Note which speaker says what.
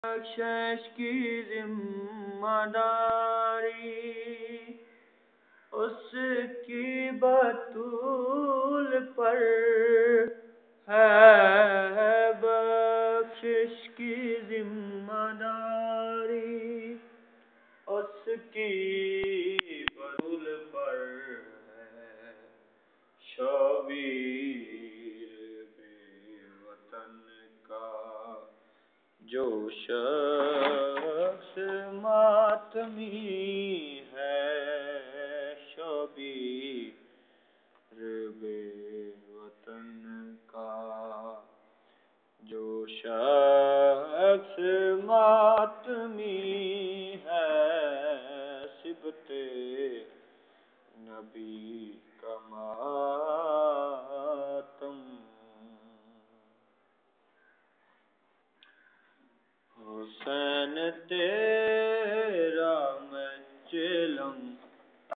Speaker 1: بخشش کی ذمہ داری اس کی بطول پر ہے، بخشش کی ذمہ داری اس کی بطول پر ہے، شبیر بے وطن کا جو شخص ماتمی ہے، شبیر بے وطن کا جو شخص ماتمی ہے، صبت نبی کا ماتم۔ حسین